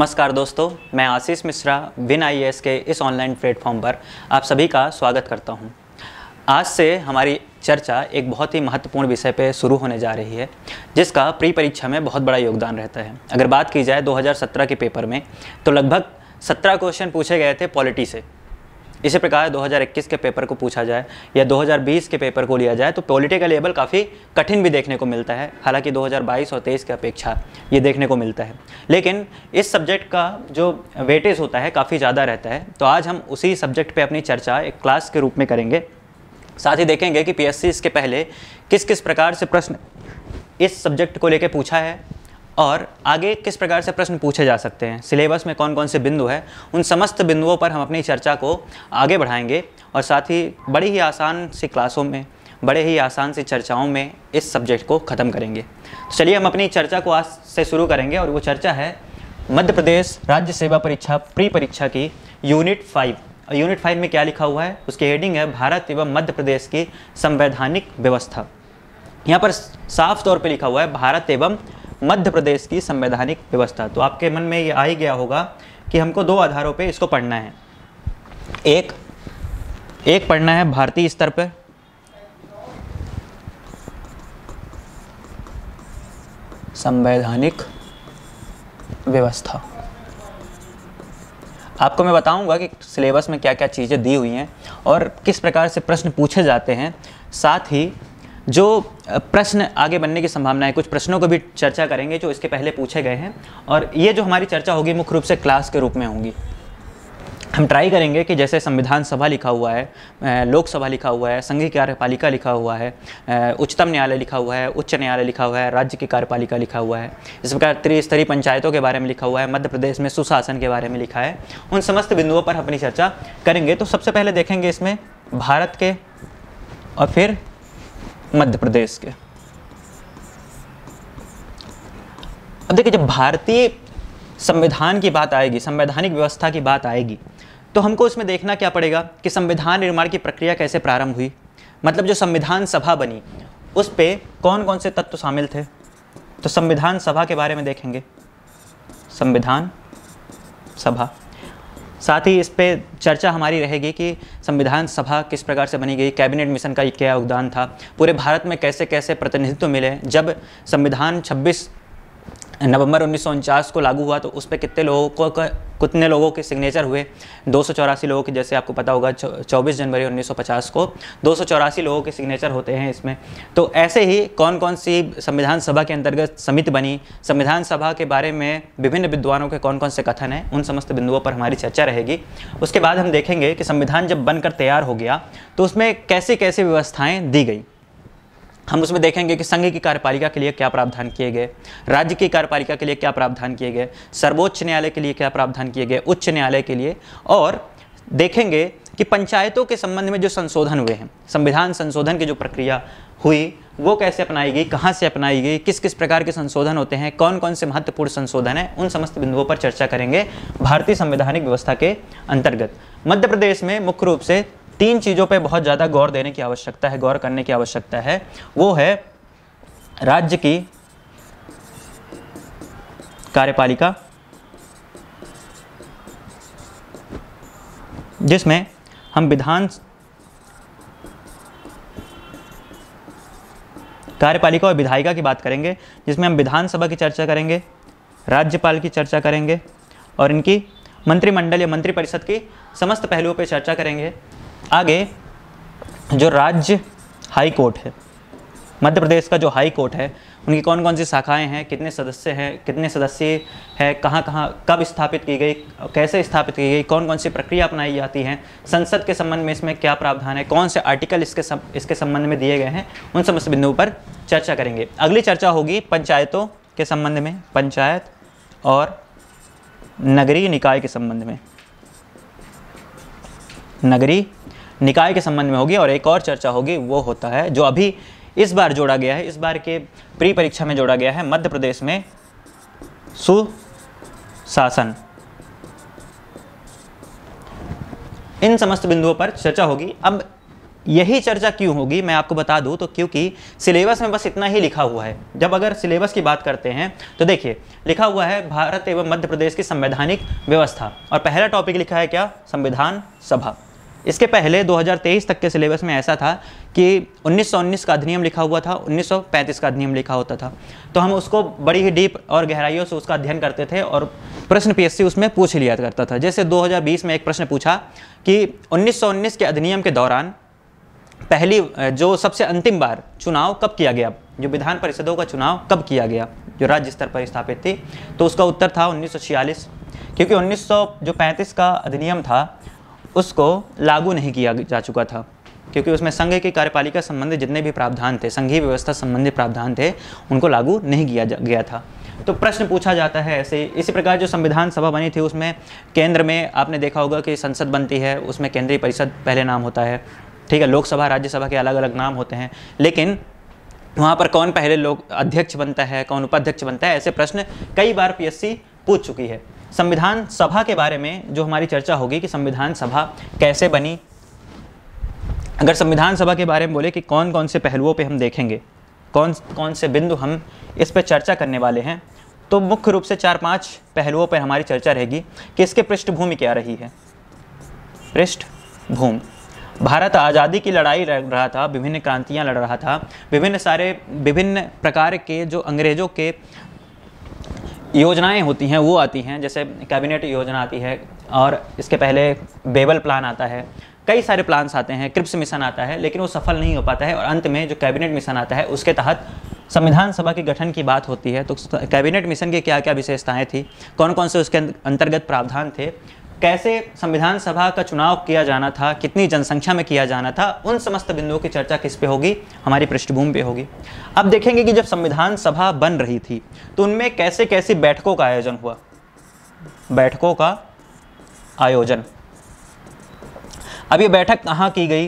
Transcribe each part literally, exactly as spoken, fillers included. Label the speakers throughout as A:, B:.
A: नमस्कार दोस्तों, मैं Ashish Mishra win I A S के इस ऑनलाइन प्लेटफॉर्म पर आप सभी का स्वागत करता हूं। आज से हमारी चर्चा एक बहुत ही महत्वपूर्ण विषय पे शुरू होने जा रही है, जिसका प्री परीक्षा में बहुत बड़ा योगदान रहता है। अगर बात की जाए दो हज़ार सत्रह के पेपर में, तो लगभग सत्रह क्वेश्चन पूछे गए थे पॉलिटी से। इसी प्रकार दो हज़ार इक्कीस के पेपर को पूछा जाए या दो हज़ार बीस के पेपर को लिया जाए तो पॉलिटी का लेवल काफ़ी कठिन भी देखने को मिलता है। हालांकि दो हज़ार बाईस और तेईस की अपेक्षा ये देखने को मिलता है, लेकिन इस सब्जेक्ट का जो वेटेज होता है काफ़ी ज़्यादा रहता है। तो आज हम उसी सब्जेक्ट पे अपनी चर्चा एक क्लास के रूप में करेंगे। साथ ही देखेंगे कि पी एस सी इसके पहले किस किस प्रकार से प्रश्न इस सब्जेक्ट को लेकर पूछा है और आगे किस प्रकार से प्रश्न पूछे जा सकते हैं, सिलेबस में कौन कौन से बिंदु है, उन समस्त बिंदुओं पर हम अपनी चर्चा को आगे बढ़ाएंगे और साथ ही बड़ी ही आसान सी क्लासों में, बड़े ही आसान सी चर्चाओं में इस सब्जेक्ट को ख़त्म करेंगे। तो चलिए हम अपनी चर्चा को आज से शुरू करेंगे और वो चर्चा है मध्य प्रदेश राज्य सेवा परीक्षा प्री परीक्षा की यूनिट फाइव। यूनिट फाइव में क्या लिखा हुआ है, उसकी हेडिंग है भारत एवं मध्य प्रदेश की संवैधानिक व्यवस्था। यहाँ पर साफ तौर पर लिखा हुआ है भारत एवं मध्य प्रदेश की संवैधानिक व्यवस्था। तो आपके मन में ये आ ही गया होगा कि हमको दो आधारों पे इसको पढ़ना है। एक एक पढ़ना है भारतीय स्तर पर, संवैधानिक व्यवस्था। आपको मैं बताऊंगा कि सिलेबस में क्या क्या चीज़ें दी हुई हैं और किस प्रकार से प्रश्न पूछे जाते हैं। साथ ही जो प्रश्न आगे बनने की संभावना है, कुछ प्रश्नों को भी चर्चा करेंगे जो इसके पहले पूछे गए हैं। और ये जो हमारी चर्चा होगी मुख्य रूप से क्लास के रूप में होंगी। हम ट्राई करेंगे कि जैसे संविधान सभा लिखा हुआ है, लोकसभा लिखा हुआ है, संघीय कार्यपालिका लिखा हुआ है, उच्चतम न्यायालय लिखा हुआ है, उच्च न्यायालय लिखा हुआ है, राज्य की कार्यपालिका लिखा हुआ है, इस प्रकार त्रिस्तरीय पंचायतों के बारे में लिखा हुआ है, मध्य प्रदेश में सुशासन के बारे में लिखा है, उन समस्त बिंदुओं पर अपनी चर्चा करेंगे। तो सबसे पहले देखेंगे इसमें भारत के और फिर मध्य प्रदेश के। अब देखिए, जब भारतीय संविधान की बात आएगी, संवैधानिक व्यवस्था की बात आएगी, तो हमको इसमें देखना क्या पड़ेगा कि संविधान निर्माण की प्रक्रिया कैसे प्रारंभ हुई। मतलब जो संविधान सभा बनी उस पे कौन कौन से तत्व शामिल थे। तो संविधान सभा के बारे में देखेंगे, संविधान सभा। साथ ही इस पे चर्चा हमारी रहेगी कि संविधान सभा किस प्रकार से बनी गई, कैबिनेट मिशन का क्या योगदान था, पूरे भारत में कैसे कैसे प्रतिनिधित्व मिले। जब संविधान छब्बीस नवंबर उन्नीस सौ उनचास को लागू हुआ तो उस पर कितने लोगों को कितने लोगों के सिग्नेचर हुए, दो सौ चौरासी लोगों के। जैसे आपको पता होगा चौबीस जनवरी उन्नीस सौ पचास को दो सौ चौरासी लोगों के सिग्नेचर होते हैं इसमें। तो ऐसे ही कौन कौन सी संविधान सभा के अंतर्गत समिति बनी, संविधान सभा के बारे में विभिन्न विद्वानों के कौन कौन से कथन हैं, उन समस्त बिंदुओं पर हमारी चर्चा रहेगी। उसके बाद हम देखेंगे कि संविधान जब बनकर तैयार हो गया तो उसमें कैसी कैसी व्यवस्थाएँ दी गई। हम उसमें देखेंगे कि संघ की कार्यपालिका के लिए क्या प्रावधान किए गए, राज्य की कार्यपालिका के लिए क्या प्रावधान किए गए, सर्वोच्च न्यायालय के लिए क्या प्रावधान किए गए, उच्च न्यायालय के लिए। और देखेंगे कि पंचायतों के संबंध में जो संशोधन हुए हैं, संविधान संशोधन की जो प्रक्रिया हुई वो कैसे अपनाई गई, कहाँ से अपनाई गई, किस किस प्रकार के संशोधन होते हैं, कौन कौन से महत्वपूर्ण संशोधन हैं, उन समस्त बिंदुओं पर चर्चा करेंगे भारतीय संवैधानिक व्यवस्था के अंतर्गत। मध्य प्रदेश में मुख्य रूप से तीन चीज़ों पे बहुत ज़्यादा गौर देने की आवश्यकता है, गौर करने की आवश्यकता है। वो है राज्य की कार्यपालिका, जिसमें हम विधान कार्यपालिका और विधायिका की बात करेंगे, जिसमें हम विधानसभा की चर्चा करेंगे, राज्यपाल की चर्चा करेंगे और इनकी मंत्रिमंडल या मंत्रिपरिषद की समस्त पहलुओं पर चर्चा करेंगे। आगे जो राज्य हाई कोर्ट है, मध्य प्रदेश का जो हाई कोर्ट है, उनकी कौन कौन सी शाखाएं हैं, कितने सदस्य हैं, कितने सदस्य हैं, कहाँ कहाँ कब स्थापित की गई, कैसे स्थापित की गई, कौन कौन सी प्रक्रिया अपनाई जाती हैं, संसद के संबंध में इसमें क्या प्रावधान है, कौन से आर्टिकल इसके सम, इसके संबंध में दिए गए हैं, उन समस्त बिंदुओं पर चर्चा करेंगे। अगली चर्चा होगी पंचायतों के संबंध में, पंचायत और नगरीय निकाय के संबंध में, नगरीय निकाय के संबंध में होगी। और एक और चर्चा होगी, वो होता है जो अभी इस बार जोड़ा गया है, इस बार के प्री परीक्षा में जोड़ा गया है, मध्य प्रदेश में सुशासन। इन समस्त बिंदुओं पर चर्चा होगी। अब यही चर्चा क्यों होगी मैं आपको बता दूं, तो क्योंकि सिलेबस में बस इतना ही लिखा हुआ है। जब अगर सिलेबस की बात करते हैं तो देखिए लिखा हुआ है भारत एवं मध्य प्रदेश की संवैधानिक व्यवस्था, और पहला टॉपिक लिखा है क्या, संविधान सभा। इसके पहले दो हज़ार तेईस तक के सिलेबस में ऐसा था कि उन्नीस सौ उन्नीस का अधिनियम लिखा हुआ था, उन्नीस सौ पैंतीस का अधिनियम लिखा होता था, तो हम उसको बड़ी ही डीप और गहराइयों से उसका अध्ययन करते थे और प्रश्न पीएससी उसमें पूछ लिया करता था। जैसे दो हज़ार बीस में एक प्रश्न पूछा कि उन्नीस सौ उन्नीस के अधिनियम के दौरान पहली जो सबसे अंतिम बार चुनाव कब किया गया, जो विधान परिषदों का चुनाव कब किया गया जो राज्य स्तर पर स्थापित थी, तो उसका उत्तर था उन्नीस सौ छियालीस, क्योंकि उन्नीस सौ जो पैंतीस का अधिनियम था उसको लागू नहीं किया जा चुका था, क्योंकि उसमें संघ की कार्यपालिका संबंधी जितने भी प्रावधान थे, संघीय व्यवस्था संबंधी प्रावधान थे, उनको लागू नहीं किया गया था। तो प्रश्न पूछा जाता है ऐसे। इसी प्रकार जो संविधान सभा बनी थी उसमें केंद्र में आपने देखा होगा कि संसद बनती है, उसमें केंद्रीय परिषद पहले नाम होता है, ठीक है, लोकसभा राज्यसभा के अलग अलग नाम होते हैं, लेकिन वहाँ पर कौन पहले लोक अध्यक्ष बनता है, कौन उपाध्यक्ष बनता है, ऐसे प्रश्न कई बार पीएससी पूछ चुकी है। संविधान सभा के बारे में जो हमारी चर्चा होगी कि संविधान सभा कैसे बनी, अगर संविधान सभा के बारे में बोले कि कौन कौन से पहलुओं पे हम देखेंगे, कौन कौन से बिंदु हम इस पर चर्चा करने वाले हैं, तो मुख्य रूप से चार पांच पहलुओं पर हमारी चर्चा रहेगी कि इसके पृष्ठभूमि क्या रही है। पृष्ठभूमि, भारत आज़ादी की लड़ाई लड़ रहा था, विभिन्न क्रांतियां लड़ रहा था, विभिन्न सारे विभिन्न प्रकार के जो अंग्रेज़ों के योजनाएं होती हैं वो आती हैं, जैसे कैबिनेट योजना आती है, और इसके पहले बेबल प्लान आता है, कई सारे प्लान्स आते हैं, क्रिप्स मिशन आता है, लेकिन वो सफल नहीं हो पाता है, और अंत में जो कैबिनेट मिशन आता है उसके तहत संविधान सभा के गठन की बात होती है। तो कैबिनेट मिशन की क्या क्या विशेषताएं थी, कौन कौन से उसके अंतर्गत प्रावधान थे, कैसे संविधान सभा का चुनाव किया जाना था, कितनी जनसंख्या में किया जाना था, उन समस्त बिंदुओं की चर्चा किस पे होगी, हमारी पृष्ठभूमि पे होगी। अब देखेंगे कि जब संविधान सभा बन रही थी तो उनमें कैसे कैसी बैठकों का आयोजन हुआ, बैठकों का आयोजन। अब ये बैठक कहाँ की गई,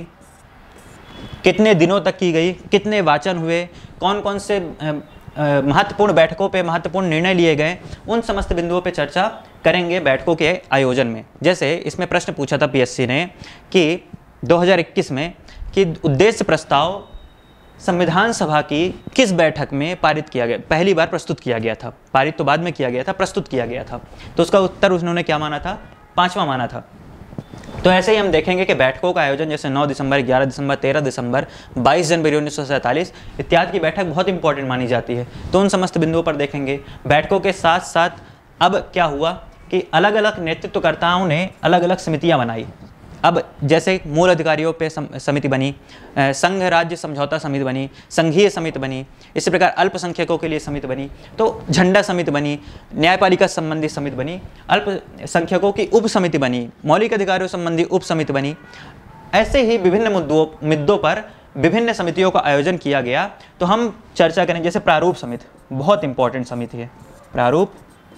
A: कितने दिनों तक की गई, कितने वाचन हुए, कौन कौन से महत्वपूर्ण बैठकों पे महत्वपूर्ण निर्णय लिए गए, उन समस्त बिंदुओं पे चर्चा करेंगे बैठकों के आयोजन में। जैसे इसमें प्रश्न पूछा था पीएससी ने कि दो हज़ार इक्कीस में कि उद्देश्य प्रस्ताव संविधान सभा की किस बैठक में पारित किया गया, पहली बार प्रस्तुत किया गया था, पारित तो बाद में किया गया था, प्रस्तुत किया गया था, तो उसका उत्तर उन्होंने क्या माना था, पाँचवा माना था। तो ऐसे ही हम देखेंगे कि बैठकों का आयोजन जैसे नौ दिसंबर, ग्यारह दिसंबर, तेरह दिसंबर, बाईस जनवरी उन्नीस सौ सैंतालीस इत्यादि की बैठक बहुत इंपॉर्टेंट मानी जाती है, तो उन समस्त बिंदुओं पर देखेंगे। बैठकों के साथ साथ अब क्या हुआ कि अलग अलग नेतृत्वकर्ताओं ने अलग अलग समितियां बनाई। अब जैसे मूल अधिकारियों पे समिति बनी, संघ राज्य समझौता समिति बनी, संघीय समिति बनी, इसी प्रकार अल्पसंख्यकों के लिए समिति बनी, तो झंडा समिति बनी, न्यायपालिका संबंधी समिति बनी, अल्पसंख्यकों की उप समिति बनी, मौलिक अधिकारों संबंधी उप समिति बनी। ऐसे ही विभिन्न मुद्दों मुद्दों पर विभिन्न समितियों का आयोजन किया गया। तो हम चर्चा करें, जैसे प्रारूप समिति बहुत इंपॉर्टेंट समिति है, प्रारूप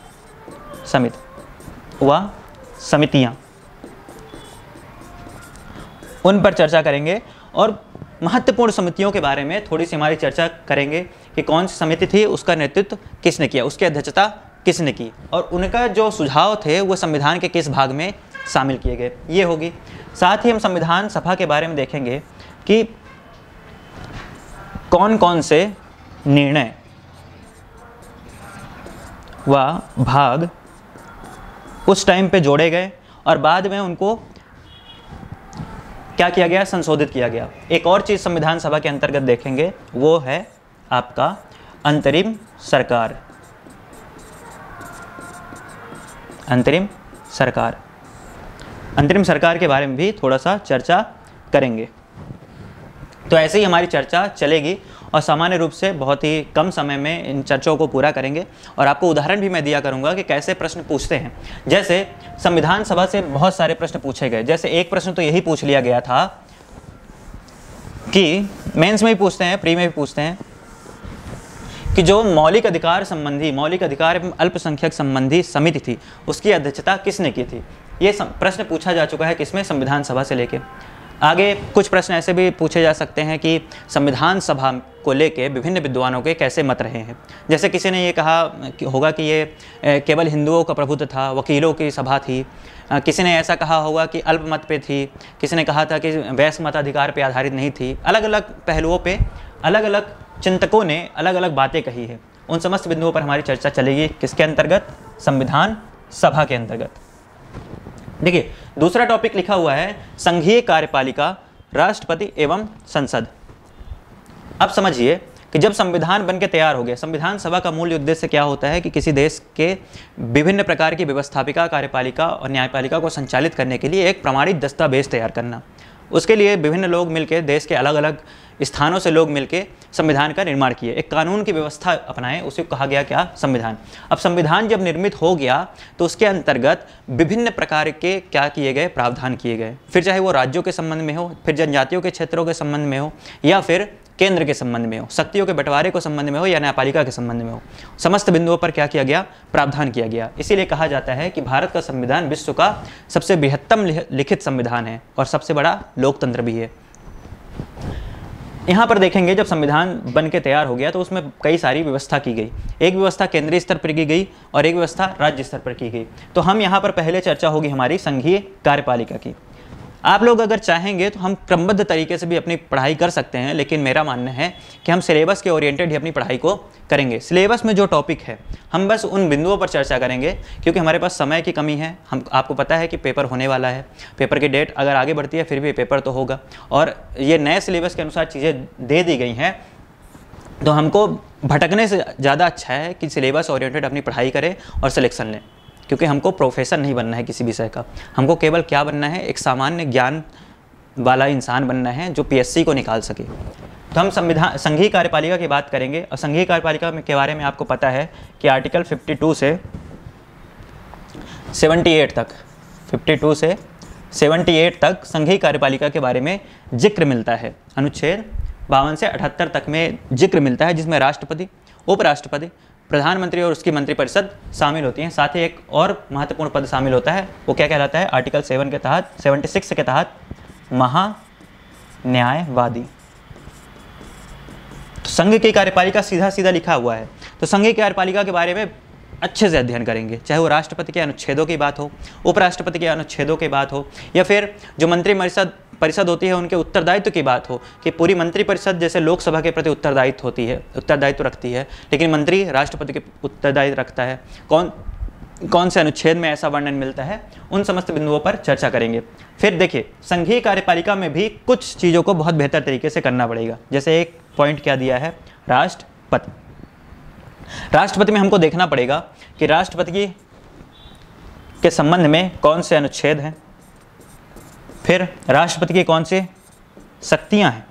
A: समिति व समितियाँ, उन पर चर्चा करेंगे, और महत्वपूर्ण समितियों के बारे में थोड़ी सी हमारी चर्चा करेंगे कि कौन सी समिति थी, उसका नेतृत्व किसने किया, उसकी अध्यक्षता किसने की, और उनका जो सुझाव थे वो संविधान के किस भाग में शामिल किए गए, ये होगी। साथ ही हम संविधान सभा के बारे में देखेंगे कि कौन कौन से निर्णय व भाग उस टाइम पे जोड़े गए और बाद में उनको क्या किया गया, संशोधित किया गया। एक और चीज़ संविधान सभा के अंतर्गत देखेंगे, वो है आपका अंतरिम सरकार। अंतरिम सरकार अंतरिम सरकार के बारे में भी थोड़ा सा चर्चा करेंगे। तो ऐसे ही हमारी चर्चा चलेगी, और सामान्य रूप से बहुत ही कम समय में इन चर्चाओं को पूरा करेंगे, और आपको उदाहरण भी मैं दिया करूंगा कि कैसे प्रश्न पूछते हैं। जैसे संविधान सभा से बहुत सारे प्रश्न पूछे गए, जैसे एक प्रश्न तो यही पूछ लिया गया था कि मेंस में भी पूछते हैं, प्री में भी पूछते हैं कि जो मौलिक अधिकार संबंधी मौलिक अधिकार एवं अल्पसंख्यक संबंधी समिति थी उसकी अध्यक्षता किसने की थी। ये प्रश्न पूछा जा चुका है किसमें, संविधान सभा से लेके। आगे कुछ प्रश्न ऐसे भी पूछे जा सकते हैं कि संविधान सभा को लेके विभिन्न विद्वानों के कैसे मत रहे हैं। जैसे किसी ने ये कहा कि होगा कि ये केवल हिंदुओं का प्रभुत्व था, वकीलों की सभा थी। किसी ने ऐसा कहा होगा कि अल्पमत पे थी, किसी ने कहा था कि वैश्य मताधिकार पे आधारित नहीं थी। अलग अलग पहलुओं पे अलग अलग चिंतकों ने अलग अलग बातें कही है। उन समस्त बिंदुओं पर हमारी चर्चा चलेगी किसके अंतर्गत? संविधान सभा के अंतर्गत। देखिए, दूसरा टॉपिक लिखा हुआ है संघीय कार्यपालिका, राष्ट्रपति एवं संसद। अब समझिए कि जब संविधान बनके तैयार हो गया, संविधान सभा का मूल उद्देश्य क्या होता है कि किसी देश के विभिन्न प्रकार की व्यवस्थापिका, कार्यपालिका और न्यायपालिका को संचालित करने के लिए एक प्रमाणित दस्तावेज तैयार करना। उसके लिए विभिन्न लोग मिलकर, देश के अलग अलग स्थानों से लोग मिलकर संविधान का निर्माण किए, एक कानून की व्यवस्था अपनाएं, उसे कहा गया क्या? संविधान। अब संविधान जब निर्मित हो गया तो उसके अंतर्गत विभिन्न प्रकार के क्या किए गए? प्रावधान किए गए। फिर चाहे वो राज्यों के संबंध में हो, फिर जनजातियों के क्षेत्रों के संबंध में हो, या फिर केंद्र के संबंध में हो, शक्तियों के बंटवारे को संबंध में हो, या न्यायपालिका के संबंध में हो, समस्त बिंदुओं पर क्या किया गया? प्रावधान किया गया। इसीलिए कहा जाता है कि भारत का संविधान विश्व का सबसे बृहत्तम लिखित संविधान है और सबसे बड़ा लोकतंत्र भी है। यहाँ पर देखेंगे जब संविधान बन के तैयार हो गया तो उसमें कई सारी व्यवस्था की गई। एक व्यवस्था केंद्रीय स्तर पर की गई और एक व्यवस्था राज्य स्तर पर की गई। तो हम यहाँ पर पहले चर्चा होगी हमारी संघीय कार्यपालिका की। आप लोग अगर चाहेंगे तो हम क्रमबद्ध तरीके से भी अपनी पढ़ाई कर सकते हैं, लेकिन मेरा मानना है कि हम सिलेबस के ओरिएंटेड ही अपनी पढ़ाई को करेंगे। सिलेबस में जो टॉपिक है हम बस उन बिंदुओं पर चर्चा करेंगे, क्योंकि हमारे पास समय की कमी है। हम आपको पता है कि पेपर होने वाला है, पेपर की डेट अगर आगे बढ़ती है फिर भी पेपर तो होगा, और ये नए सिलेबस के अनुसार चीज़ें दे दी गई हैं। तो हमको भटकने से ज़्यादा अच्छा है कि सिलेबस ओरिएंटेड अपनी पढ़ाई करें और सिलेक्शन लें, क्योंकि हमको प्रोफेसर नहीं बनना है किसी विषय का। हमको केवल क्या बनना है? एक सामान्य ज्ञान वाला इंसान बनना है जो पीएससी को निकाल सके। तो हम संविधान संघीय कार्यपालिका की बात करेंगे, और संघीय कार्यपालिका के बारे में आपको पता है कि आर्टिकल बावन से अठहत्तर तक बावन से अठहत्तर तक संघीय कार्यपालिका के बारे में जिक्र मिलता है। अनुच्छेद बावन से अठहत्तर तक में जिक्र मिलता है, जिसमें राष्ट्रपति, उपराष्ट्रपति, प्रधानमंत्री और उसकी मंत्रिपरिषद शामिल होती हैं। साथ ही एक और महत्वपूर्ण पद शामिल होता है, वो क्या कहलाता है? आर्टिकल सेवन के तहत छिहत्तर के तहत महान्यायवादी। तो संघ की कार्यपालिका सीधा सीधा लिखा हुआ है। तो संघ की कार्यपालिका के बारे में अच्छे से अध्ययन करेंगे, चाहे वो राष्ट्रपति के अनुच्छेदों की बात हो, उपराष्ट्रपति के अनुच्छेदों की बात हो, या फिर जो मंत्रिपरिषद परिषद होती है उनके उत्तरदायित्व की बात हो, कि पूरी मंत्रिपरिषद जैसे लोकसभा के प्रति उत्तरदायित्व होती है, उत्तरदायित्व रखती है, लेकिन मंत्री राष्ट्रपति के उत्तरदायित्व रखता है। कौन कौन से अनुच्छेद में ऐसा वर्णन मिलता है, उन समस्त बिंदुओं पर चर्चा करेंगे। फिर देखिए, संघीय कार्यपालिका में भी कुछ चीज़ों को बहुत बेहतर तरीके से करना पड़ेगा। जैसे एक पॉइंट क्या दिया है? राष्ट्रपति। राष्ट्रपति में हमको देखना पड़ेगा कि राष्ट्रपति के संबंध में कौन से अनुच्छेद हैं, फिर राष्ट्रपति की कौन सी शक्तियां हैं।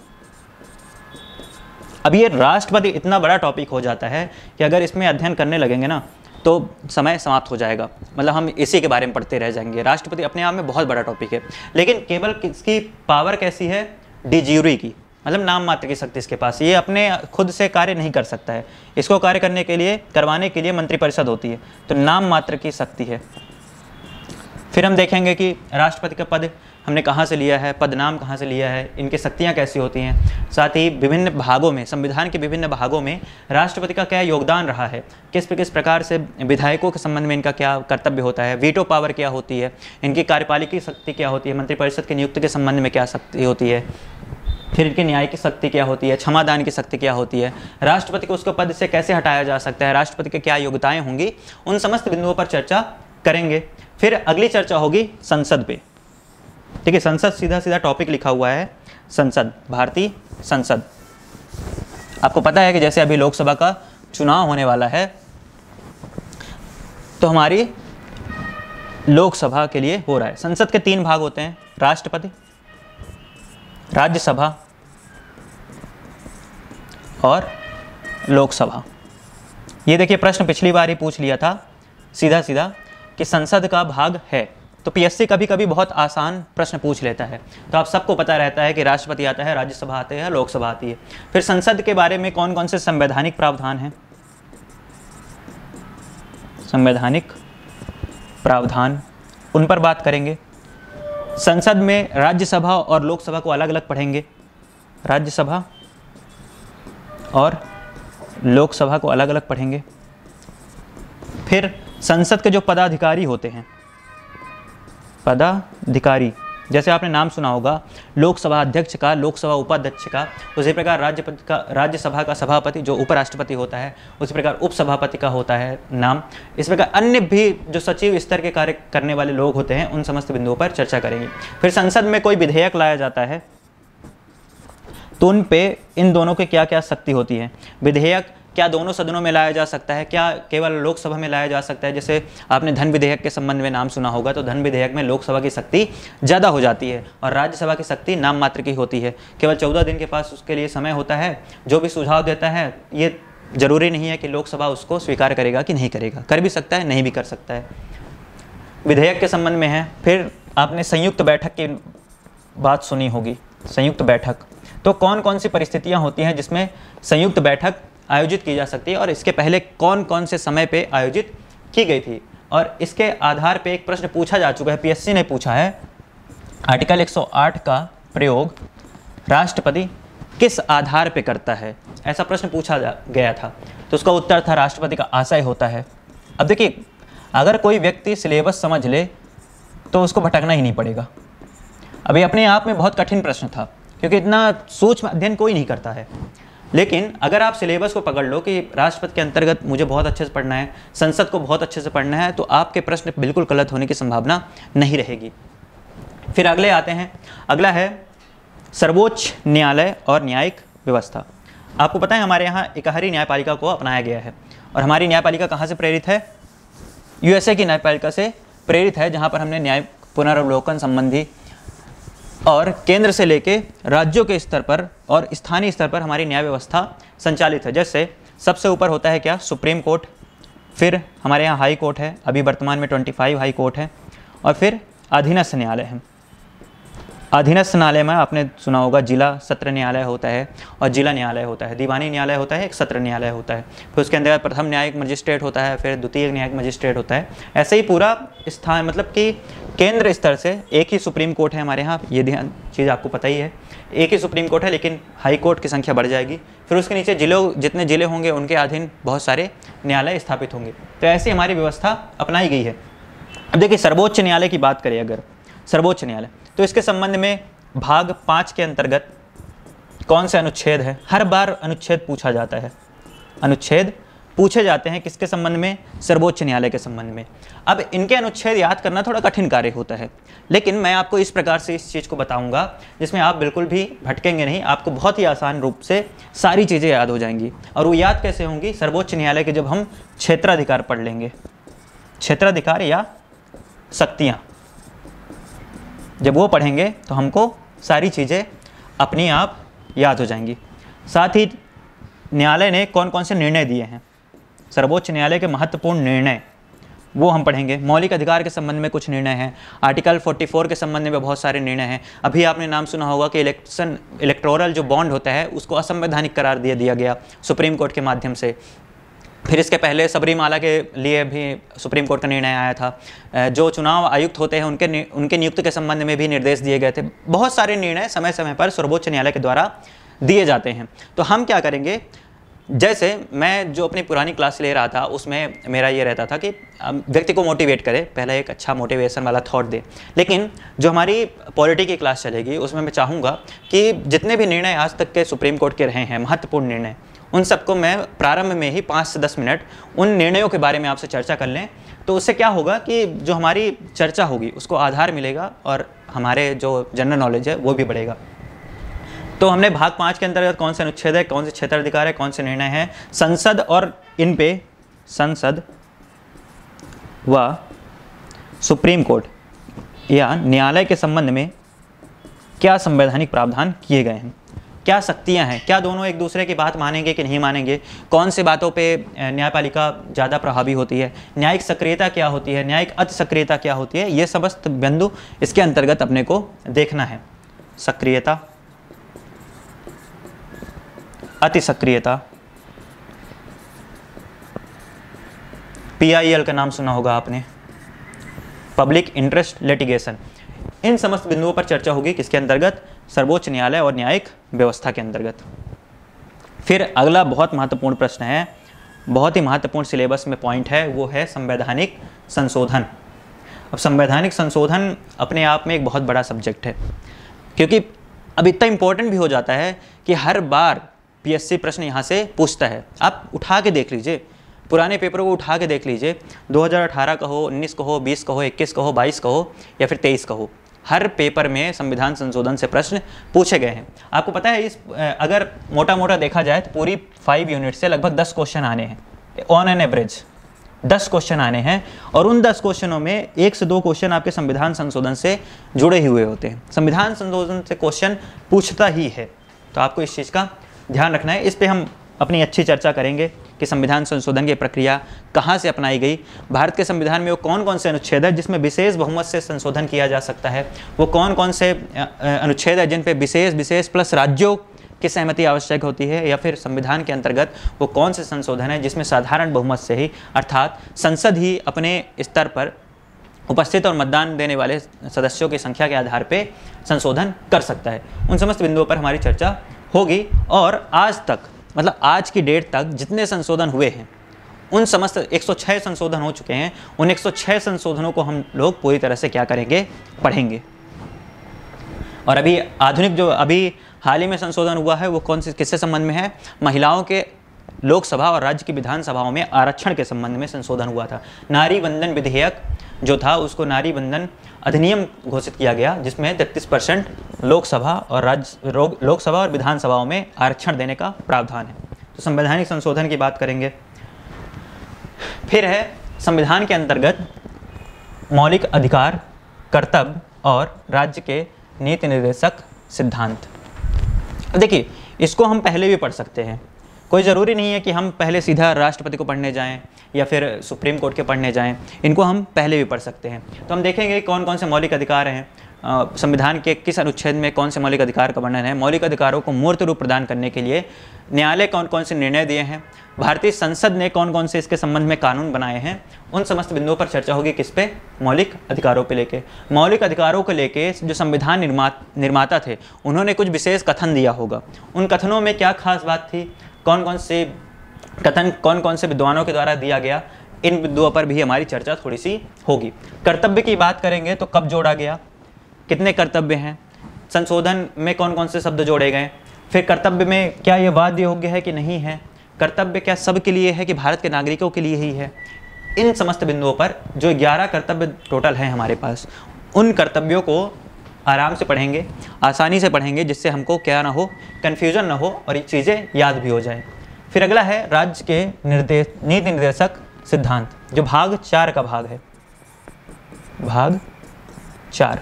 A: अब ये राष्ट्रपति इतना बड़ा टॉपिक हो जाता है कि अगर इसमें अध्ययन करने लगेंगे ना तो समय समाप्त हो जाएगा, मतलब हम इसी के बारे में पढ़ते रह जाएंगे। राष्ट्रपति अपने आप में बहुत बड़ा टॉपिक है, लेकिन केवल किसकी पावर कैसी है? डी ज्यूरी की, मतलब नाम मात्र की शक्ति इसके पास। ये अपने खुद से कार्य नहीं कर सकता है, इसको कार्य करने के लिए, करवाने के लिए मंत्रिपरिषद होती है, तो नाम मात्र की शक्ति है। फिर हम देखेंगे कि राष्ट्रपति का पद हमने कहाँ से लिया है, पदनाम कहाँ से लिया है, इनकी शक्तियाँ कैसी होती हैं। साथ ही विभिन्न भागों में, संविधान के विभिन्न भागों में राष्ट्रपति का क्या योगदान रहा है, किस किस प्रकार से विधायकों के संबंध में इनका क्या कर्तव्य होता है, वीटो पावर क्या होती है, इनकी कार्यपालिकी शक्ति क्या होती है, मंत्रिपरिषद की नियुक्ति के संबंध में क्या शक्ति होती है, फिर इनकी न्याय की शक्ति क्या होती है, क्षमादान की शक्ति क्या होती है, राष्ट्रपति को उसको पद से कैसे हटाया जा सकता है, राष्ट्रपति के क्या योग्यताएं होंगी, उन समस्त बिंदुओं पर चर्चा करेंगे। फिर अगली चर्चा होगी संसद पे। ठीक है, संसद सीधा सीधा टॉपिक लिखा हुआ है, संसद, भारतीय संसद। आपको पता है कि जैसे अभी लोकसभा का चुनाव होने वाला है, तो हमारी लोकसभा के लिए हो रहा है। संसद के तीन भाग होते हैं, राष्ट्रपति, राज्यसभा और लोकसभा। ये देखिए, प्रश्न पिछली बार ही पूछ लिया था सीधा सीधा कि संसद का भाग है, तो पीएससी कभी कभी बहुत आसान प्रश्न पूछ लेता है। तो आप सबको पता रहता है कि राष्ट्रपति आता है, राज्यसभा आते हैं, लोकसभा आती है। फिर संसद के बारे में कौन कौन से संवैधानिक प्रावधान हैं, संवैधानिक प्रावधान, उन पर बात करेंगे। संसद में राज्यसभा और लोकसभा को अलग अलग पढ़ेंगे, राज्यसभा और लोकसभा को अलग अलग पढ़ेंगे। फिर संसद के जो पदाधिकारी होते हैं, पदाधिकारी, जैसे आपने नाम सुना होगा लोकसभा अध्यक्ष का, लोकसभा उपाध्यक्ष का, उसी प्रकार राज्यपति का, राज्यसभा का सभापति जो उपराष्ट्रपति होता है, उसी प्रकार उपसभापति का होता है नाम। इस प्रकार अन्य भी जो सचिव स्तर के कार्य करने वाले लोग होते हैं, उन समस्त बिंदुओं पर चर्चा करेंगे। फिर संसद में कोई विधेयक लाया जाता है तो उन पे इन दोनों के क्या क्या शक्ति होती है। विधेयक क्या दोनों सदनों में लाया जा सकता है, क्या केवल लोकसभा में लाया जा सकता है। जैसे आपने धन विधेयक के संबंध में नाम सुना होगा, तो धन विधेयक में लोकसभा की शक्ति ज़्यादा हो जाती है और राज्यसभा की शक्ति नाम मात्र की होती है। केवल चौदह दिन के पास उसके लिए समय होता है। जो भी सुझाव देता है ये जरूरी नहीं है कि लोकसभा उसको स्वीकार करेगा कि नहीं करेगा, कर भी सकता है, नहीं भी कर सकता है। विधेयक के संबंध में है। फिर आपने संयुक्त बैठक की बात सुनी होगी। संयुक्त बैठक तो कौन कौन सी परिस्थितियाँ होती हैं जिसमें संयुक्त बैठक आयोजित की जा सकती है और इसके पहले कौन कौन से समय पे आयोजित की गई थी। और इसके आधार पे एक प्रश्न पूछा जा चुका है, पीएससी ने पूछा है, आर्टिकल एक सौ आठ का प्रयोग राष्ट्रपति किस आधार पे करता है, ऐसा प्रश्न पूछा गया था। तो उसका उत्तर था राष्ट्रपति का आशय होता है। अब देखिए, अगर कोई व्यक्ति सिलेबस समझ ले तो उसको भटकना ही नहीं पड़ेगा। अभी अपने आप में बहुत कठिन प्रश्न था क्योंकि इतना सूक्ष्म अध्ययन कोई नहीं करता है। लेकिन अगर आप सिलेबस को पकड़ लो कि राष्ट्रपति के अंतर्गत मुझे बहुत अच्छे से पढ़ना है, संसद को बहुत अच्छे से पढ़ना है, तो आपके प्रश्न बिल्कुल गलत होने की संभावना नहीं रहेगी। फिर अगले आते हैं, अगला है सर्वोच्च न्यायालय और न्यायिक व्यवस्था। आपको पता है हमारे यहाँ इकहरी न्यायपालिका को अपनाया गया है और हमारी न्यायपालिका कहाँ से प्रेरित है? यूएसए की न्यायपालिका से प्रेरित है, जहाँ पर हमने न्याय पुनरावलोकन संबंधी और केंद्र से लेके राज्यों के स्तर पर और स्थानीय स्तर पर हमारी न्याय व्यवस्था संचालित है। जैसे सबसे ऊपर होता है क्या? सुप्रीम कोर्ट, फिर हमारे यहाँ हाई कोर्ट है, अभी वर्तमान में पच्चीस हाई कोर्ट है, और फिर अधीनस्थ न्यायालय है। अधीनस्थ न्यायालय में आपने सुना होगा जिला सत्र न्यायालय होता है और जिला न्यायालय होता है, दीवानी न्यायालय होता है, एक सत्र न्यायालय होता है। फिर उसके अंदर प्रथम न्यायिक मजिस्ट्रेट होता है, फिर द्वितीय न्यायिक मजिस्ट्रेट होता है। ऐसे ही पूरा स्थान, मतलब कि केंद्र स्तर से एक ही सुप्रीम कोर्ट है हमारे यहाँ, ये ध्यान चीज़ आपको पता ही है, एक ही सुप्रीम कोर्ट है, लेकिन हाई कोर्ट की संख्या बढ़ जाएगी। फिर उसके नीचे जिलों, जितने जिले होंगे उनके अधीन बहुत सारे न्यायालय स्थापित होंगे। तो ऐसी हमारी व्यवस्था अपनाई गई है। अब देखिए, सर्वोच्च न्यायालय की बात करें अगर, सर्वोच्च न्यायालय, तो इसके संबंध में भाग पाँच के अंतर्गत कौन से अनुच्छेद है? हर बार अनुच्छेद पूछा जाता है, अनुच्छेद पूछे जाते हैं किसके संबंध में? सर्वोच्च न्यायालय के संबंध में। अब इनके अनुच्छेद याद करना थोड़ा कठिन कार्य होता है, लेकिन मैं आपको इस प्रकार से इस चीज़ को बताऊंगा जिसमें आप बिल्कुल भी भटकेंगे नहीं, आपको बहुत ही आसान रूप से सारी चीज़ें याद हो जाएंगी। और वो याद कैसे होंगी? सर्वोच्च न्यायालय के जब हम क्षेत्राधिकार पढ़ लेंगे, क्षेत्राधिकार या शक्तियाँ जब वो पढ़ेंगे तो हमको सारी चीज़ें अपनी आप याद हो जाएंगी। साथ ही न्यायालय ने कौन कौन से निर्णय दिए हैं, सर्वोच्च न्यायालय के महत्वपूर्ण निर्णय, वो हम पढ़ेंगे। मौलिक अधिकार के संबंध में कुछ निर्णय हैं, आर्टिकल चौवालीस के संबंध में बहुत सारे निर्णय हैं। अभी आपने नाम सुना होगा कि इलेक्शन इलेक्टोरल जो बॉन्ड होता है उसको असंवैधानिक करार दिया दिया गया सुप्रीम कोर्ट के माध्यम से। फिर इसके पहले सबरीमाला के लिए भी सुप्रीम कोर्ट का निर्णय आया था। जो चुनाव आयुक्त होते हैं उनके उनके नियुक्ति के संबंध में भी निर्देश दिए गए थे। बहुत सारे निर्णय समय समय पर सर्वोच्च न्यायालय के द्वारा दिए जाते हैं। तो हम क्या करेंगे, जैसे मैं जो अपनी पुरानी क्लास ले रहा था उसमें मेरा ये रहता था कि व्यक्ति को मोटिवेट करे, पहले एक अच्छा मोटिवेशन वाला थॉट दे। लेकिन जो हमारी पॉलिटी की क्लास चलेगी उसमें मैं चाहूँगा कि जितने भी निर्णय आज तक के सुप्रीम कोर्ट के रहे हैं, महत्वपूर्ण निर्णय, उन सबको मैं प्रारंभ में ही पाँच से दस मिनट उन निर्णयों के बारे में आपसे चर्चा कर लें। तो उससे क्या होगा कि जो हमारी चर्चा होगी उसको आधार मिलेगा और हमारे जो जनरल नॉलेज है वो भी बढ़ेगा। तो हमने भाग पाँच के अंतर्गत कौन से अनुच्छेद है, कौन से क्षेत्राधिकार है, कौन से निर्णय हैं, संसद और इन पे संसद व सुप्रीम कोर्ट या न्यायालय के संबंध में क्या संवैधानिक प्रावधान किए गए हैं, क्या शक्तियां हैं, क्या दोनों एक दूसरे की बात मानेंगे कि नहीं मानेंगे, कौन से बातों पे न्यायपालिका ज़्यादा प्रभावी होती है, न्यायिक सक्रियता क्या होती है, न्यायिक अति सक्रियता क्या होती है, ये समस्त बिंदु इसके अंतर्गत अपने को देखना है। सक्रियता, अति सक्रियता, पी आई एल का नाम सुना होगा आपने, पब्लिक इंटरेस्ट लिटिगेशन। इन समस्त बिंदुओं पर चर्चा होगी किसके अंतर्गत? सर्वोच्च न्यायालय और न्यायिक व्यवस्था के अंतर्गत। फिर अगला बहुत महत्वपूर्ण प्रश्न है, बहुत ही महत्वपूर्ण सिलेबस में पॉइंट है, वो है संवैधानिक संशोधन। अब संवैधानिक संशोधन अपने आप में एक बहुत बड़ा सब्जेक्ट है, क्योंकि अब इतना इम्पोर्टेंट भी हो जाता है कि हर बार पीएससी प्रश्न यहाँ से पूछता है। आप उठा के देख लीजिए, पुराने पेपरों को उठा के देख लीजिए, दो हज़ार अठारह का हो, उन्नीस का हो, बीस का हो, इक्कीस का हो, बाईस का हो या फिर तेईस का हो, हर पेपर में संविधान संशोधन से प्रश्न पूछे गए हैं। आपको पता है, इस अगर मोटा मोटा देखा जाए तो पूरी फाइव यूनिट से लगभग दस क्वेश्चन आने हैं, ऑन एन एवरेज दस क्वेश्चन आने हैं, और उन दस क्वेश्चनों में एक से दो क्वेश्चन आपके संविधान संशोधन से जुड़े हुए होते हैं। संविधान संशोधन से क्वेश्चन पूछता ही है, तो आपको इस चीज़ का ध्यान रखना है। इस पे हम अपनी अच्छी चर्चा करेंगे कि संविधान संशोधन की प्रक्रिया कहाँ से अपनाई गई, भारत के संविधान में वो कौन कौन से अनुच्छेद है जिसमें विशेष बहुमत से संशोधन किया जा सकता है, वो कौन कौन से अनुच्छेद है जिन पे विशेष विशेष प्लस राज्यों की सहमति आवश्यक होती है, या फिर संविधान के अंतर्गत वो कौन से संशोधन है जिसमें साधारण बहुमत से ही, अर्थात संसद ही अपने स्तर पर उपस्थित और मतदान देने वाले सदस्यों की संख्या के आधार पर संशोधन कर सकता है। उन समस्त बिंदुओं पर हमारी चर्चा होगी। और आज तक, मतलब आज की डेट तक जितने संशोधन हुए हैं, उन समस्त एक सौ छह संशोधन हो चुके हैं, उन एक सौ छह संशोधनों को हम लोग पूरी तरह से क्या करेंगे, पढ़ेंगे। और अभी आधुनिक जो अभी हाल ही में संशोधन हुआ है वो कौन से किससे संबंध में है? महिलाओं के लोकसभा और राज्य की विधानसभाओं में आरक्षण के संबंध में संशोधन हुआ था। नारी वंदन विधेयक जो था उसको नारी वंदन अधिनियम घोषित किया गया, जिसमें तैंतीस परसेंट लोकसभा और राज्य लोकसभा और विधानसभाओं में आरक्षण देने का प्रावधान है। तो संवैधानिक संशोधन की बात करेंगे। फिर है संविधान के अंतर्गत मौलिक अधिकार, कर्तव्य और राज्य के नीति निर्देशक सिद्धांत। देखिए, इसको हम पहले भी पढ़ सकते हैं, कोई ज़रूरी नहीं है कि हम पहले सीधा राष्ट्रपति को पढ़ने जाएं या फिर सुप्रीम कोर्ट के पढ़ने जाएं, इनको हम पहले भी पढ़ सकते हैं। तो हम देखेंगे कौन कौन से मौलिक अधिकार हैं, संविधान के किस अनुच्छेद में कौन से मौलिक अधिकार का वर्णन है, मौलिक अधिकारों को मूर्त रूप प्रदान करने के लिए न्यायालय कौन कौन से निर्णय दिए हैं, भारतीय संसद ने कौन कौन से इसके संबंध में कानून बनाए हैं। उन समस्त बिंदुओं पर चर्चा होगी किस पे? मौलिक अधिकारों पे लेके। मौलिक अधिकारों को लेके जो संविधान निर्मा निर्माता थे उन्होंने कुछ विशेष कथन दिया होगा। उन कथनों में क्या खास बात थी, कौन कौन से कथन कौन कौन से विद्वानों के द्वारा दिया गया, इन बिंदुओं पर भी हमारी चर्चा थोड़ी सी होगी। कर्तव्य की बात करेंगे तो कब जोड़ा गया, कितने कर्तव्य हैं, संशोधन में कौन कौन से शब्द जोड़े गए, फिर कर्तव्य में क्या ये वाद्य योग्य है कि नहीं है, कर्तव्य क्या सबके लिए है कि भारत के नागरिकों के लिए ही है। इन समस्त बिंदुओं पर जो ग्यारह कर्तव्य टोटल हैं हमारे पास, उन कर्तव्यों को आराम से पढ़ेंगे, आसानी से पढ़ेंगे, जिससे हमको क्या ना हो, कन्फ्यूजन ना हो और ये चीज़ें याद भी हो जाए। फिर अगला है राज्य के निर्देश नीति निर्देशक सिद्धांत, जो भाग चार का भाग है, भाग चार,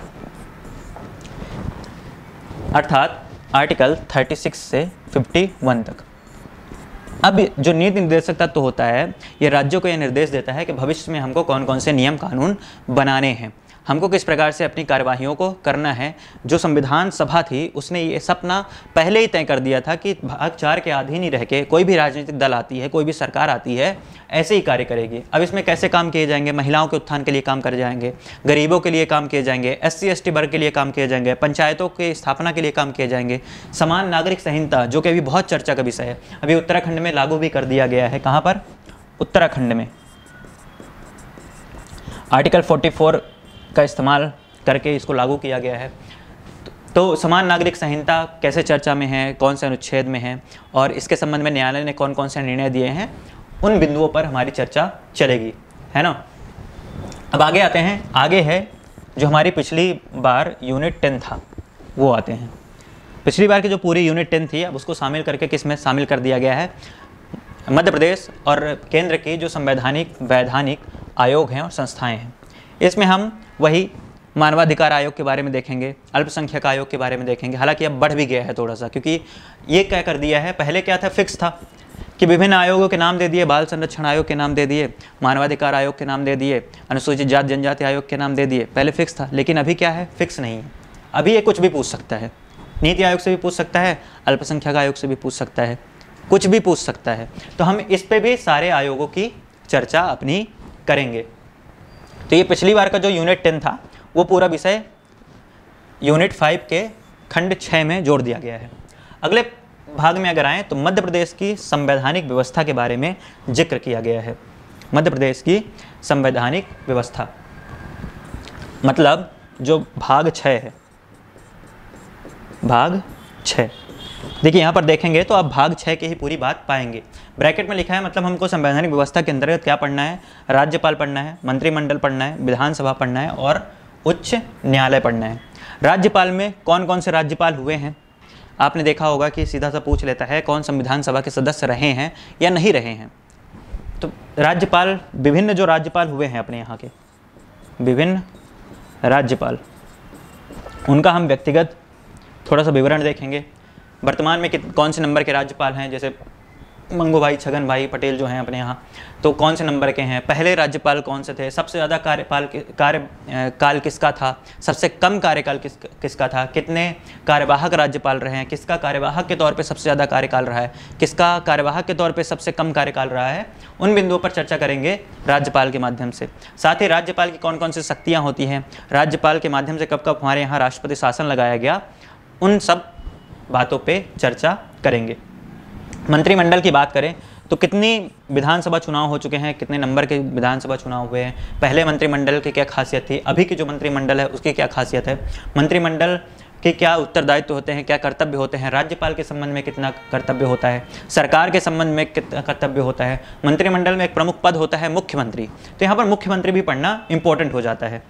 A: अर्थात आर्टिकल छत्तीस से इक्यावन तक। अब जो नीति निर्देशक तत्व होता है, ये राज्यों को यह निर्देश देता है कि भविष्य में हमको कौन कौन से नियम कानून बनाने हैं, हमको किस प्रकार से अपनी कार्यवाहियों को करना है। जो संविधान सभा थी उसने ये सपना पहले ही तय कर दिया था कि भाग चार के अधीन ही रह के कोई भी राजनीतिक दल आती है, कोई भी सरकार आती है, ऐसे ही कार्य करेगी। अब इसमें कैसे काम किए जाएंगे? महिलाओं के उत्थान के लिए काम कर जाएंगे, गरीबों के लिए काम किए जाएंगे, एस सी एस टी वर्ग के लिए काम किए जाएंगे, पंचायतों की स्थापना के लिए काम किए जाएंगे। समान नागरिक संहिता, जो कि अभी बहुत चर्चा का विषय है, अभी उत्तराखंड में लागू भी कर दिया गया है। कहाँ पर? उत्तराखंड में आर्टिकल चौवालीस का इस्तेमाल करके इसको लागू किया गया है। तो समान नागरिक संहिता कैसे चर्चा में है, कौन से अनुच्छेद में है, और इसके संबंध में न्यायालय ने कौन कौन से निर्णय दिए हैं, उन बिंदुओं पर हमारी चर्चा चलेगी, है ना। अब आगे आते हैं, आगे है जो हमारी पिछली बार यूनिट टेन था, वो आते हैं। पिछली बार की जो पूरी यूनिट टेन थी, अब उसको शामिल करके किस में शामिल कर दिया गया है? मध्य प्रदेश और केंद्र की जो संवैधानिक वैधानिक आयोग हैं और संस्थाएं हैं, इसमें हम वही मानवाधिकार आयोग के बारे में देखेंगे, अल्पसंख्यक आयोग के बारे में देखेंगे। हालांकि अब बढ़ भी गया है थोड़ा सा, क्योंकि ये क्या कर दिया है, पहले क्या था, फिक्स था कि विभिन्न आयोगों के नाम दे दिए, बाल संरक्षण आयोग के नाम दे दिए, मानवाधिकार आयोग के नाम दे दिए, अनुसूचित जाति जनजाति आयोग के नाम दे दिए, पहले फिक्स था। लेकिन अभी क्या है, फिक्स नहीं है। अभी ये कुछ भी पूछ सकता है, नीति आयोग से भी पूछ सकता है, अल्पसंख्यक आयोग से भी पूछ सकता है, कुछ भी पूछ सकता है। तो हम इस पे भी सारे आयोगों की चर्चा अपनी करेंगे। तो ये पिछली बार का जो यूनिट टेन था वो पूरा विषय यूनिट फाइव के खंड छः में जोड़ दिया गया है। अगले भाग में अगर आएँ तो मध्य प्रदेश की संवैधानिक व्यवस्था के बारे में जिक्र किया गया है। मध्य प्रदेश की संवैधानिक व्यवस्था मतलब जो भाग छः है, भाग छः। देखिए यहाँ पर देखेंगे तो आप भाग छः की ही पूरी बात पाएंगे। ब्रैकेट में लिखा है मतलब हमको संवैधानिक व्यवस्था के अंतर्गत क्या पढ़ना है, राज्यपाल पढ़ना है, मंत्रिमंडल पढ़ना है, विधानसभा पढ़ना है और उच्च न्यायालय पढ़ना है। राज्यपाल में कौन कौन से राज्यपाल हुए हैं, आपने देखा होगा कि सीधा सा पूछ लेता है कौन संविधान सभा के सदस्य रहे हैं या नहीं रहे हैं। तो राज्यपाल, विभिन्न जो राज्यपाल हुए हैं अपने यहाँ के विभिन्न राज्यपाल, उनका हम व्यक्तिगत थोड़ा सा विवरण देखेंगे। वर्तमान में कित कौन से नंबर के राज्यपाल हैं, जैसे मंगू भाई, छगन भाई पटेल जो हैं अपने यहाँ, तो कौन से नंबर के हैं, पहले राज्यपाल कौन से थे, सबसे ज़्यादा कार्यपाल कार्य काल किसका था, सबसे कम कार्यकाल किस किसका था, कितने कार्यवाहक राज्यपाल रहे हैं, किसका कार्यवाहक के तौर पे सबसे ज़्यादा कार्यकाल रहा है, किसका कार्यवाहक के तौर पे सबसे कम कार्यकाल रहा है, उन बिंदुओं पर चर्चा करेंगे राज्यपाल के माध्यम से। साथ ही राज्यपाल की कौन कौन सी शक्तियाँ होती हैं, राज्यपाल के माध्यम से कब कब हमारे यहाँ राष्ट्रपति शासन लगाया गया, उन सब बातों पर चर्चा करेंगे। मंत्रिमंडल की बात करें तो कितनी विधानसभा चुनाव हो चुके हैं, कितने नंबर के विधानसभा चुनाव हुए हैं, पहले मंत्रिमंडल की क्या खासियत थी, अभी की जो मंत्रिमंडल है उसकी क्या खासियत है, मंत्रिमंडल के क्या उत्तरदायित्व होते हैं, क्या कर्तव्य होते हैं, राज्यपाल के संबंध में कितना कर्तव्य होता है, सरकार के संबंध में कितना कर्तव्य होता है। मंत्रिमंडल में एक प्रमुख पद होता है मुख्यमंत्री, तो यहाँ पर मुख्यमंत्री भी पढ़ना इंपॉर्टेंट हो जाता है।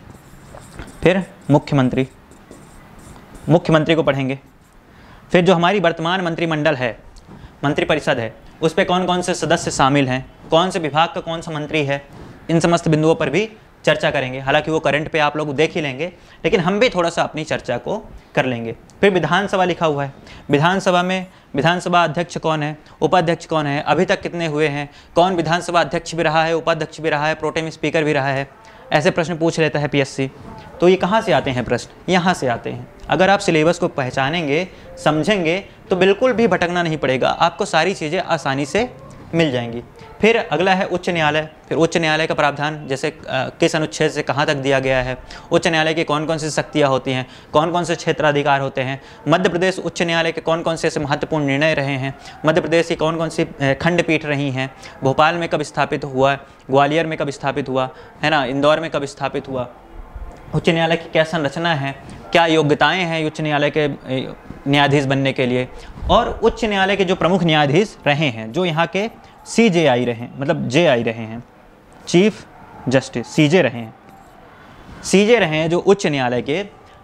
A: फिर मुख्यमंत्री, मुख्यमंत्री को पढ़ेंगे। फिर जो हमारी वर्तमान मंत्रिमंडल है, मंत्रिपरिषद है, उस पर कौन कौन से सदस्य शामिल हैं, कौन से विभाग का कौन सा मंत्री है, इन समस्त बिंदुओं पर भी चर्चा करेंगे। हालांकि वो करंट पे आप लोग देख ही लेंगे, लेकिन हम भी थोड़ा सा अपनी चर्चा को कर लेंगे। फिर विधानसभा लिखा हुआ है, विधानसभा में विधानसभा अध्यक्ष कौन है, उपाध्यक्ष कौन है, अभी तक कितने हुए हैं, कौन विधानसभा अध्यक्ष भी रहा है, उपाध्यक्ष भी रहा है, प्रोटेम स्पीकर भी रहा है, ऐसे प्रश्न पूछ लेता है पीएससी। तो ये कहाँ से आते हैं प्रश्न, यहाँ से आते हैं। अगर आप सिलेबस को पहचानेंगे, समझेंगे, तो बिल्कुल भी भटकना नहीं पड़ेगा, आपको सारी चीज़ें आसानी से मिल जाएंगी। फिर अगला है उच्च न्यायालय। फिर उच्च न्यायालय का प्रावधान जैसे आ, किस अनुच्छेद से कहाँ तक दिया गया है, उच्च न्यायालय की कौन कौन सी शक्तियाँ होती हैं, कौन कौन से क्षेत्राधिकार होते हैं, मध्य प्रदेश उच्च न्यायालय के कौन कौन से ऐसे महत्वपूर्ण निर्णय रहे हैं, मध्य प्रदेश की कौन कौन सी खंडपीठ रही हैं, भोपाल में कब स्थापित हुआ, ग्वालियर में कब स्थापित हुआ है ना, इंदौर में कब स्थापित हुआ, उच्च न्यायालय की क्या संरचना है, क्या योग्यताएं हैं उच्च न्यायालय के न्यायाधीश बनने के लिए, और उच्च न्यायालय के जो प्रमुख न्यायाधीश रहे हैं, जो यहाँ के सी जे आई रहे हैं, मतलब जे आई रहे हैं, चीफ जस्टिस, सी जे रहे हैं, सी जे रहे हैं जो उच्च न्यायालय के,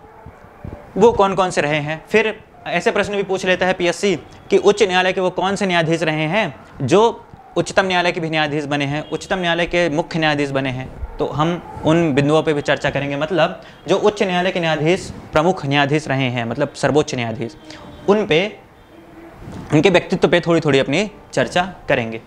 A: वो कौन कौन से रहे हैं। फिर ऐसे प्रश्न भी पूछ लेता है पीएससी कि उच्च न्यायालय के वो कौन से न्यायाधीश रहे हैं जो उच्चतम न्यायालय के भी न्यायाधीश बने हैं, उच्चतम न्यायालय के मुख्य न्यायाधीश बने हैं। तो हम उन बिंदुओं पे भी चर्चा करेंगे, मतलब जो उच्च न्यायालय के न्यायाधीश, प्रमुख न्यायाधीश रहे हैं, मतलब सर्वोच्च न्यायाधीश, उन पे, उनके व्यक्तित्व पे थोड़ी थोड़ी अपनी चर्चा करेंगे।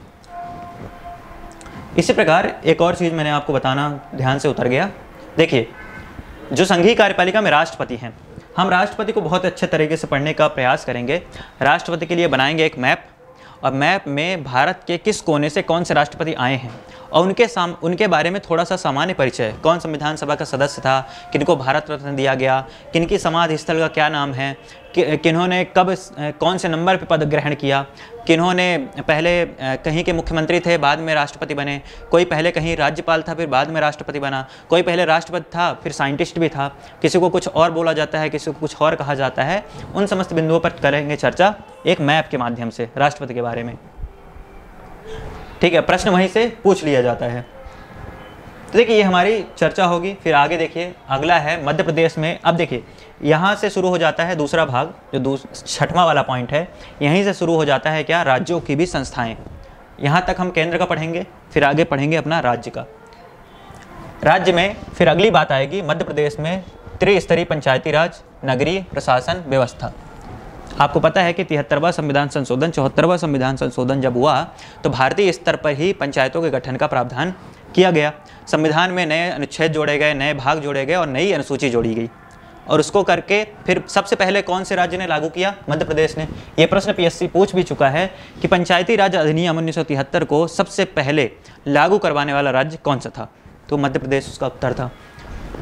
A: इसी प्रकार एक और चीज़ मैंने आपको बताना ध्यान से उतर गया। देखिए, जो संघीय कार्यपालिका में राष्ट्रपति हैं, हम राष्ट्रपति को बहुत अच्छे तरीके से पढ़ने का प्रयास करेंगे। राष्ट्रपति के लिए बनाएंगे एक मैप, और मैप में भारत के किस कोने से कौन से राष्ट्रपति आए हैं और उनके साम उनके बारे में थोड़ा सा सामान्य परिचय, कौन संविधान सभा का सदस्य था, किनको भारत रत्न दिया गया, किनकी समाधि स्थल का क्या नाम है, कि, किन्होंने कब कौन से नंबर पर पद ग्रहण किया, किन्होंने पहले कहीं के मुख्यमंत्री थे बाद में राष्ट्रपति बने, कोई पहले कहीं राज्यपाल था फिर बाद में राष्ट्रपति बना, कोई पहले राष्ट्रपति था फिर साइंटिस्ट भी था, किसी को कुछ और बोला जाता है, किसी को कुछ और कहा जाता है। उन समस्त बिंदुओं पर करेंगे चर्चा एक मैप के माध्यम से राष्ट्रपति के बारे में। ठीक है, प्रश्न वहीं से पूछ लिया जाता है। तो देखिए, ये हमारी चर्चा होगी। फिर आगे देखिए, अगला है मध्य प्रदेश में। अब देखिए, यहाँ से शुरू हो जाता है दूसरा भाग, जो छठवां वाला पॉइंट है, यहीं से शुरू हो जाता है क्या, राज्यों की भी संस्थाएं। यहाँ तक हम केंद्र का पढ़ेंगे, फिर आगे पढ़ेंगे अपना राज्य का। राज्य में फिर अगली बात आएगी मध्य प्रदेश में त्रिस्तरीय पंचायती राज नगरीय प्रशासन व्यवस्था। आपको पता है कि तिहत्तरवां संविधान संशोधन, चौहत्तरवां संविधान संशोधन जब हुआ तो भारतीय स्तर पर ही पंचायतों के गठन का प्रावधान किया गया। संविधान में नए अनुच्छेद जोड़े गए, नए भाग जोड़े गए और नई अनुसूची जोड़ी गई, और उसको करके फिर सबसे पहले कौन से राज्य ने लागू किया, मध्य प्रदेश ने। यह प्रश्न पीएससी पूछ भी चुका है कि पंचायती राज अधिनियम उन्नीस सौ तिहत्तर को सबसे पहले लागू करवाने वाला राज्य कौन सा था, तो मध्य प्रदेश उसका उत्तर था।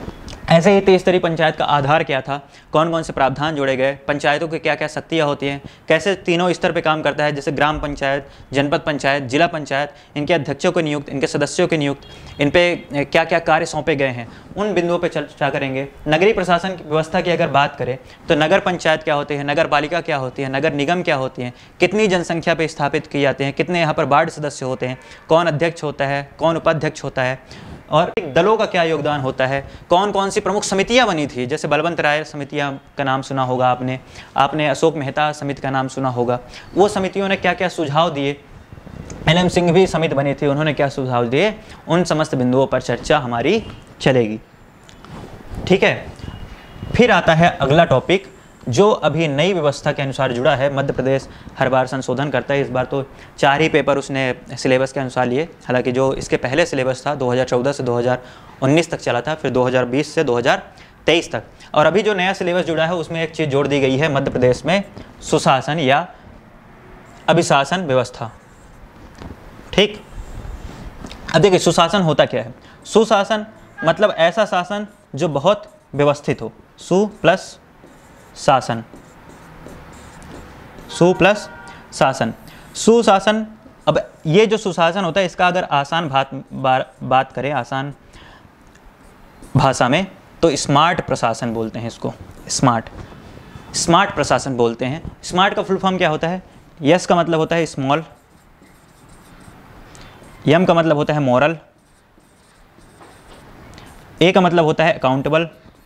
A: ऐसे ही त्रिस्तरीय पंचायत का आधार क्या था, कौन कौन से प्रावधान जोड़े गए, पंचायतों की क्या क्या शक्तियाँ होती हैं, कैसे तीनों स्तर पे काम करता है, जैसे ग्राम पंचायत, जनपद पंचायत, जिला पंचायत, इनके अध्यक्षों को नियुक्त, इनके सदस्यों के नियुक्त, इन पे क्या क्या कार्य सौंपे गए हैं, उन बिंदुओं पे चर्चा करेंगे। नगरीय प्रशासन की व्यवस्था की अगर बात करें तो नगर पंचायत क्या होती है, नगर पालिका क्या होती है, नगर निगम क्या होती है, कितनी जनसंख्या पे स्थापित किए जाते हैं, कितने यहाँ पर वार्ड सदस्य होते हैं, कौन अध्यक्ष होता है, कौन उपाध्यक्ष होता है, और दलों का क्या योगदान होता है, कौन कौन सी प्रमुख समितियां बनी थी, जैसे बलवंत राय समितियां का नाम सुना होगा आपने आपने अशोक मेहता समिति का नाम सुना होगा, वो समितियों ने क्या क्या सुझाव दिए, एल एम सिंह भी समिति बनी थी, उन्होंने क्या सुझाव दिए, उन समस्त बिंदुओं पर चर्चा हमारी चलेगी। ठीक है, फिर आता है अगला टॉपिक जो अभी नई व्यवस्था के अनुसार जुड़ा है। मध्य प्रदेश हर बार संशोधन करता है, इस बार तो चार ही पेपर उसने सिलेबस के अनुसार लिए, हालांकि जो इसके पहले सिलेबस था दो हज़ार चौदह से दो हज़ार उन्नीस तक चला था, फिर दो हज़ार बीस से दो हज़ार तेईस तक, और अभी जो नया सिलेबस जुड़ा है उसमें एक चीज़ जोड़ दी गई है, मध्य प्रदेश में सुशासन या अभिशासन व्यवस्था। ठीक, अब देखिए सुशासन होता क्या है। सुशासन मतलब ऐसा शासन जो बहुत व्यवस्थित हो, सु प्लस शासन, सु प्लस शासन, सुशासन। अब ये जो सुशासन होता है इसका अगर आसान बात बात करें, आसान भाषा में, तो स्मार्ट प्रशासन बोलते हैं इसको, स्मार्ट स्मार्ट प्रशासन बोलते हैं। स्मार्ट का फुल फॉर्म क्या होता है? यस का मतलब होता है स्मॉल, यम का मतलब होता है मॉरल, ए का मतलब होता है अकाउंटेबल,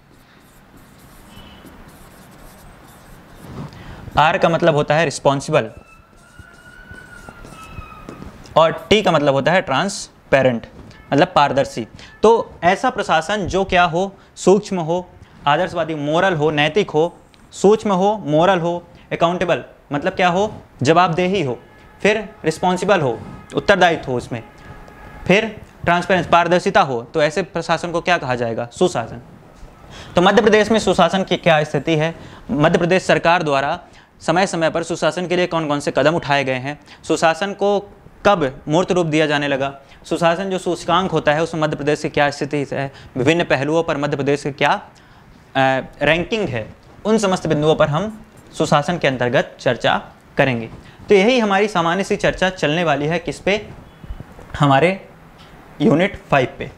A: आर का मतलब होता है रिस्पॉन्सिबल, और टी का मतलब होता है ट्रांसपेरेंट, मतलब पारदर्शी। तो ऐसा प्रशासन जो क्या हो, सूक्ष्म हो, आदर्शवादी, मोरल हो, नैतिक हो, सूक्ष्म हो, मोरल हो, अकाउंटेबल मतलब क्या हो, जवाबदेही हो, फिर रिस्पॉन्सिबल हो, उत्तरदायित्व हो उसमें, फिर ट्रांसपेरेंस, पारदर्शिता हो, तो ऐसे प्रशासन को क्या कहा जाएगा? सुशासन। तो मध्य प्रदेश में सुशासन की क्या स्थिति है? मध्य प्रदेश सरकार द्वारा समय समय पर सुशासन के लिए कौन कौन से कदम उठाए गए हैं, सुशासन को कब मूर्त रूप दिया जाने लगा, सुशासन जो सूचकांक होता है उसमें मध्य प्रदेश की क्या स्थिति है, विभिन्न पहलुओं पर मध्य प्रदेश की क्या रैंकिंग है, उन समस्त बिंदुओं पर हम सुशासन के अंतर्गत चर्चा करेंगे। तो यही हमारी सामान्य सी चर्चा चलने वाली है, किस पे? हमारे यूनिट फाइव पे।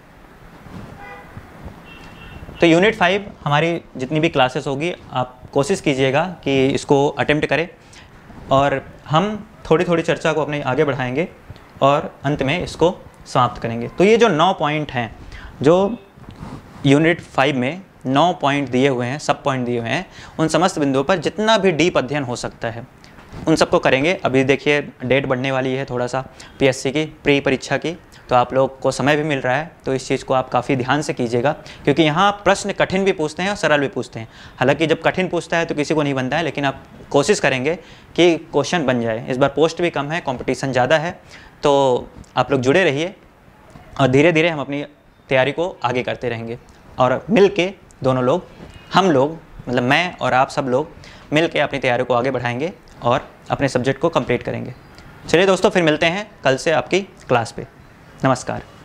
A: तो यूनिट फाइव हमारी जितनी भी क्लासेस होगी आप कोशिश कीजिएगा कि इसको अटेम्प्ट करें, और हम थोड़ी थोड़ी चर्चा को अपने आगे बढ़ाएंगे और अंत में इसको समाप्त करेंगे। तो ये जो नौ पॉइंट हैं, जो यूनिट फाइव में नौ पॉइंट दिए हुए हैं, सब पॉइंट दिए हुए हैं, उन समस्त बिंदुओं पर जितना भी डीप अध्ययन हो सकता है उन सबको करेंगे। अभी देखिए डेट बढ़ने वाली है थोड़ा सा पीएससी की प्री परीक्षा की, तो आप लोग को समय भी मिल रहा है, तो इस चीज़ को आप काफ़ी ध्यान से कीजिएगा, क्योंकि यहाँ प्रश्न कठिन भी पूछते हैं और सरल भी पूछते हैं। हालांकि जब कठिन पूछता है तो किसी को नहीं बनता है, लेकिन आप कोशिश करेंगे कि क्वेश्चन बन जाए। इस बार पोस्ट भी कम है, कंपटीशन ज़्यादा है, तो आप लोग जुड़े रहिए और धीरे धीरे हम अपनी तैयारी को आगे करते रहेंगे, और मिल के दोनों लोग, हम लोग मतलब मैं और आप सब लोग मिल के अपनी तैयारी को आगे बढ़ाएंगे और अपने सब्जेक्ट को कंप्लीट करेंगे। चलिए दोस्तों, फिर मिलते हैं कल से आपकी क्लास पे। नमस्कार।